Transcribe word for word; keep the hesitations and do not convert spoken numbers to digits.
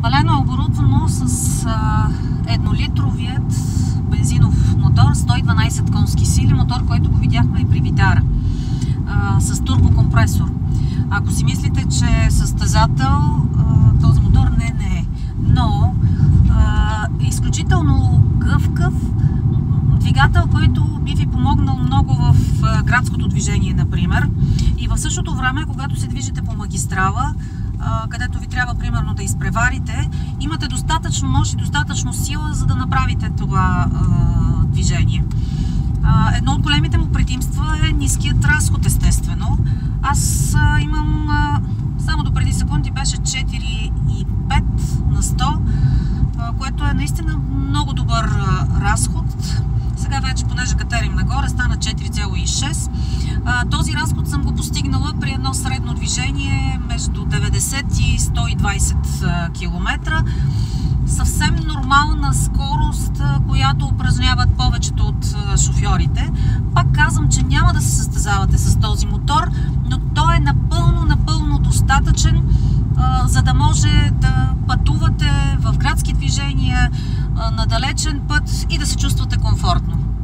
Палено е оборудвано с а, еднолитровият бензинов мотор, сто и дванадесет конски сили, мотор, който го видяхме и при Витара, а, с турбокомпресор. Ако си мислите, че е състезател, а, този мотор не, не е. Но а, е изключително гъвкав двигател, който би ви помогнал много в а, градското движение, например. И в същото време, когато се движите по магистрала, а, където ви трябва, примерно, да изпреварите, имате достатъчно мощ и достатъчно сила, за да направите това а, движение. А, едно от големите му предимства е ниският разход, естествено. Аз а, имам, а, само до преди секунди беше четири и пет на сто, а, което е наистина много добър а, разход. Сега вече, понеже катерим нагоре, стана четири цяло и шест. А, този разход съм го постигнала при едно средно движение между деветдесет и сто и двадесет км. Съвсем нормална скорост, която упражняват повечето от шофьорите. Пак казвам, че няма да се състезавате с този мотор, но той е напълно, напълно достатъчен, а, за да може да пътувате в градски движения, а, на далечен път и да се чувствате комфортно.